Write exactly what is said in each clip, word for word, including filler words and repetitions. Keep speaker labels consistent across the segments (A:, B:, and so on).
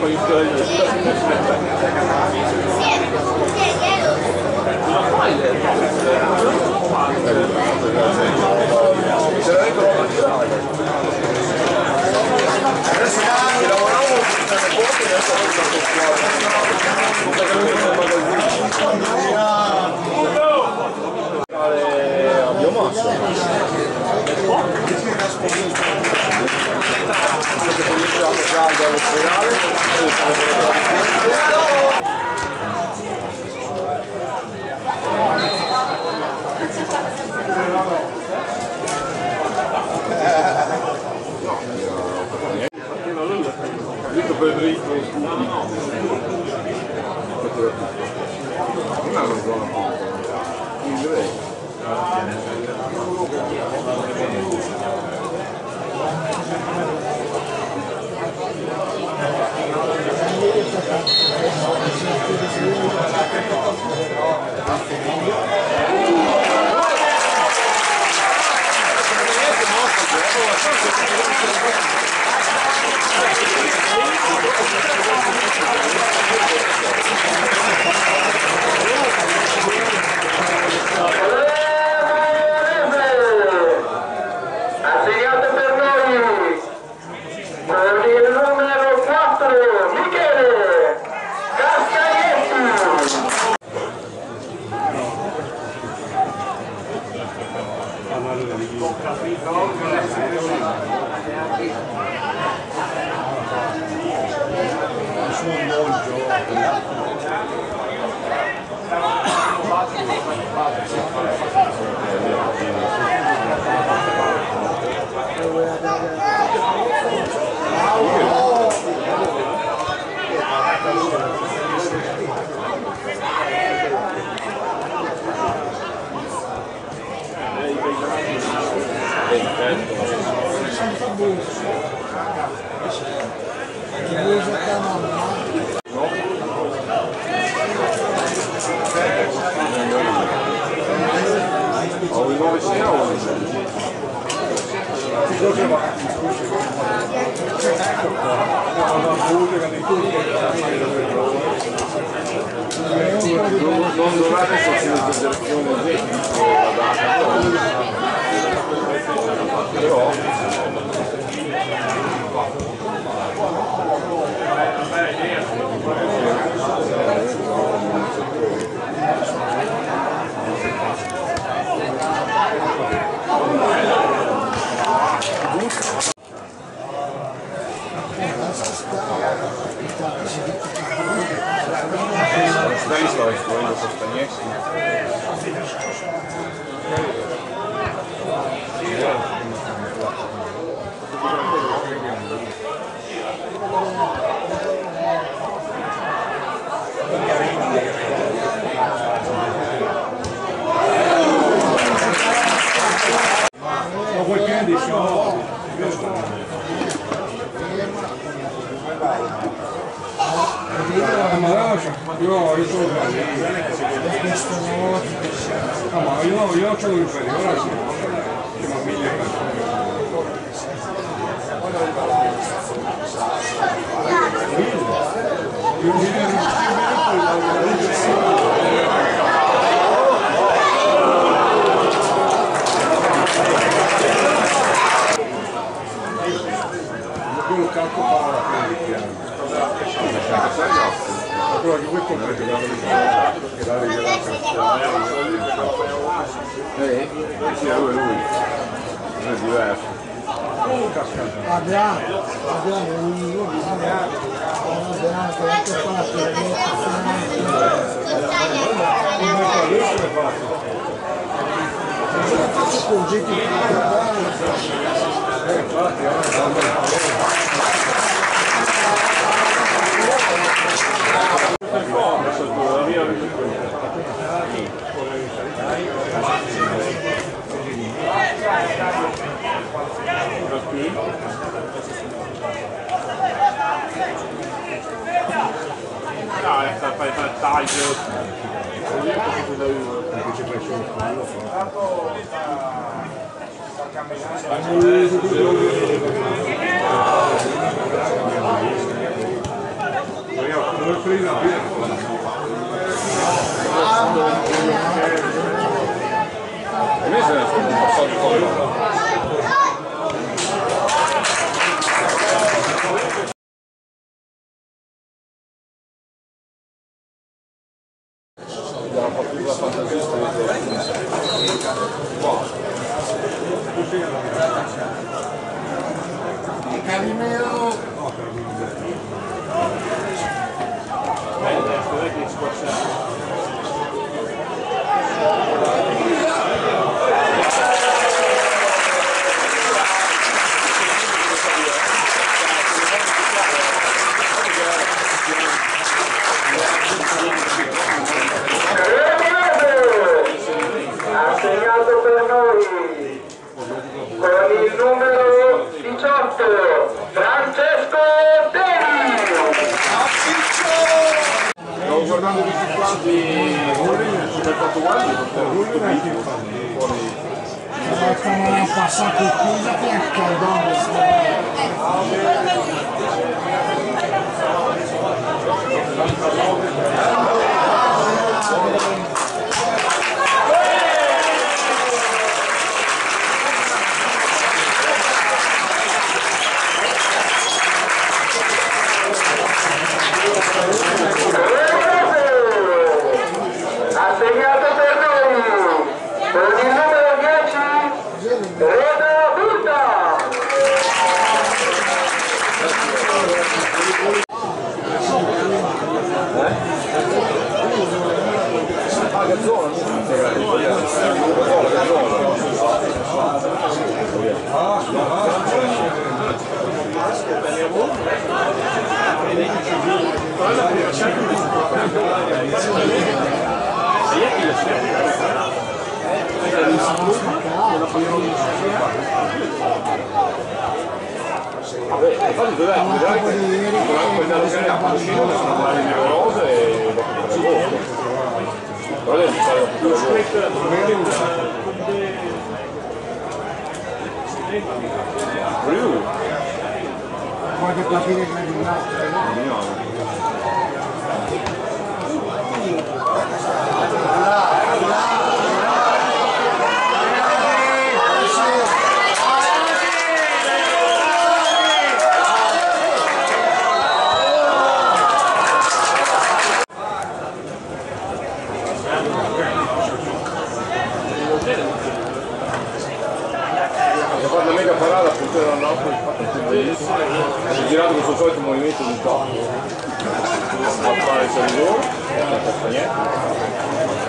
A: Non dovete farci una considerazione di però dai sto esplorando questa
B: ma quel che diciamo ma lascia, io io sono no, ma io io c'ho l'inferiore, siamo a mille quello calco fa la piano. Però che questo non è che la
A: eh, sì, lui è lui, non è diverso.
C: Abbiamo, abbiamo un
A: Dai, fai fare taglio.
C: Calimero.
D: Ha segnato per noi con il numero diciotto Francesco Deni.
A: Stavo guardando tutti quanti per quanto guardi fuori.
C: Stavano passati qui da piacca,
D: Ha segnato per noi con il numero dieci Reda Burta.
A: Ah, Gazzola, vabbè, infatti dov'è? Vedrai che quella locale a Pancino sono mani numerose e dopo per il voto. Però devi fare la più Riu.
C: qualche partita gradinata.
A: Ha fatto una mega parata, appunto era Napoli, bellissimo. Si è girato questo solito movimento di top. A fare il salidore, non fa niente.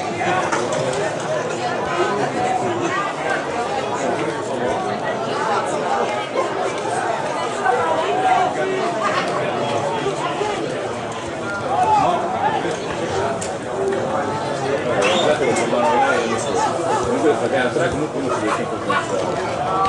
A: Comunque perché a tre comunque uno si riesce a influenzare.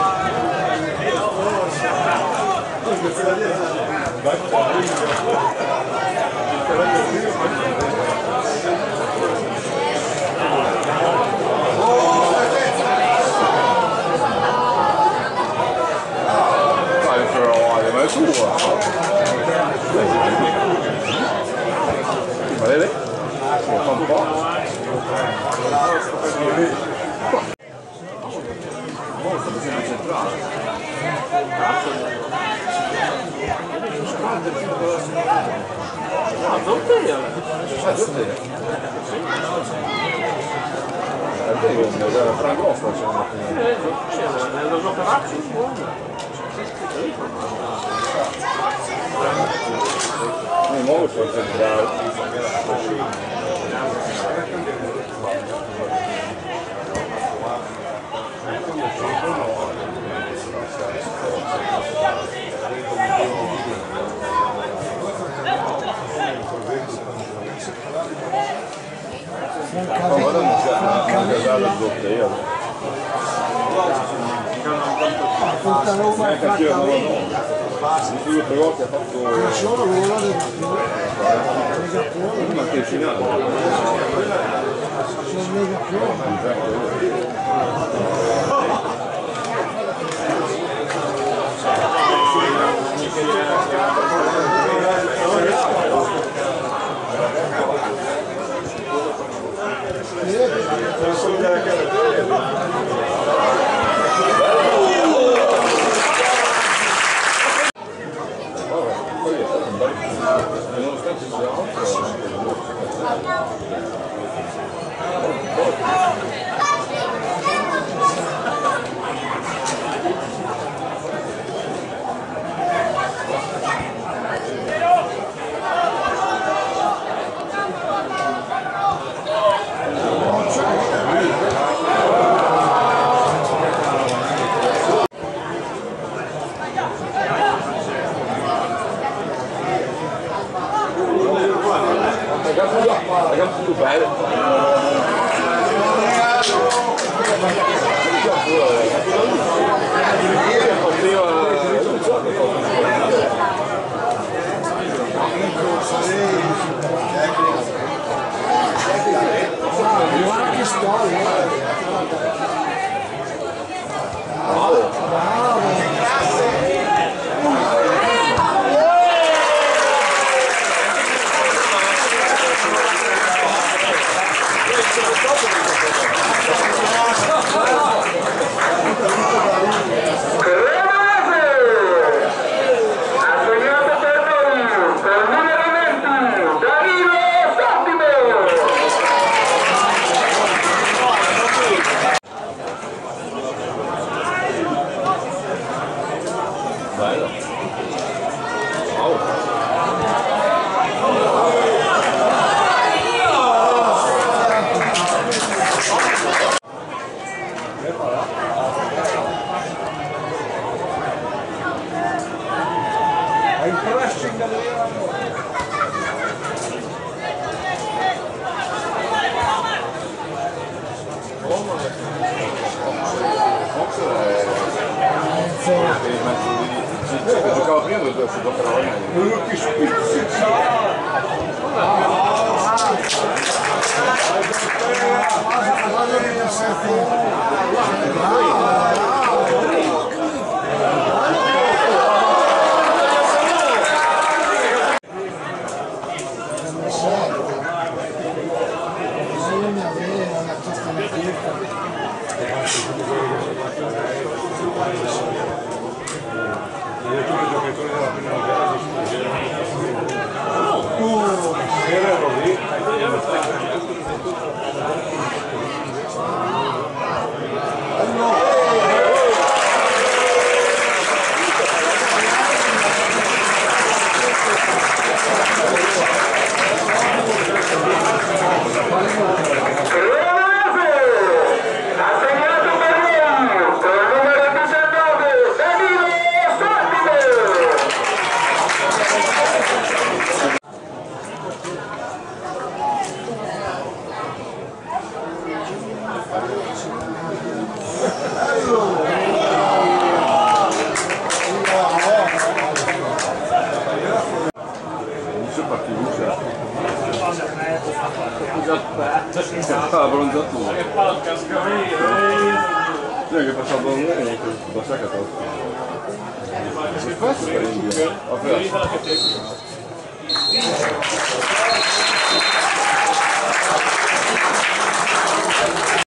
A: Vai però, ma è tua! Ma vedi? Fa un po'. Molto bisogna centrale. Ah, Zortea! Ah, Zortea! È vero, era Franco Offa, c'è nello giocarazzo di nuovo sul centrale. Ma guarda non c'è la Zortea.
C: Tutta Roma è fatta
A: Di più tre volte ha fatto
C: solo l'ora del
A: ma che finale
C: sono mega più.
A: nonostante sia otto Tu bello.
C: Guarda che storia!
A: Bravo! Bello. Wow.
B: È il pressing dell'era.
A: Fox è per il mezzo di che giocava prima dove si giocava meglio.
B: Quello che spizzica.
A: Ah, bronzatura. Che porca scavrina! Che facciamo un bene, lo sai che fa? Si fa? Si fa?